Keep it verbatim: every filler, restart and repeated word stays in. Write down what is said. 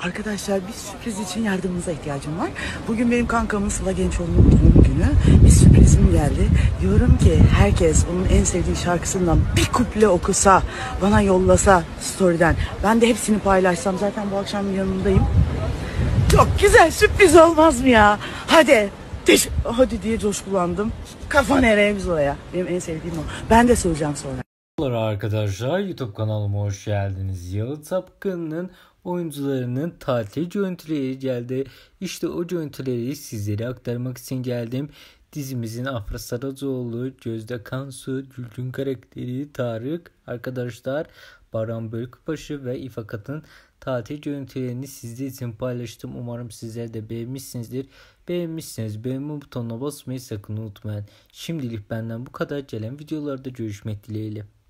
Arkadaşlar bir sürpriz için yardımınıza ihtiyacım var. Bugün benim kankamın Sıla Gençoğlu'nun doğum günü. Bir sürprizim geldi. Diyorum ki herkes onun en sevdiği şarkısından bir kuple okusa, bana yollasa story'den. Ben de hepsini paylaşsam, zaten bu akşam yanındayım. Çok güzel sürpriz olmaz mı ya? Hadi. Teş Hadi diye coşkulandım. Kafa nereye biz oraya. Benim en sevdiğim o. Ben de söyleyeceğim sonra. Merhaba arkadaşlar, YouTube kanalıma hoş geldiniz. Yalı Çapkın'ın oyuncularının tatil görüntüleri geldi. İşte o görüntüleri sizlere aktarmak için geldim. Dizimizin Afra Saracoğlu, Gözde Kansu, Gülgün karakteri Tarık arkadaşlar, Baran Bölükbaşı ve İfakat'ın tatil görüntülerini sizler için paylaştım. Umarım sizler de beğenmişsinizdir. Beğenmişseniz beğenme butonuna basmayı sakın unutmayın. Şimdilik benden bu kadar. Gelen videolarda görüşmek dileğiyle.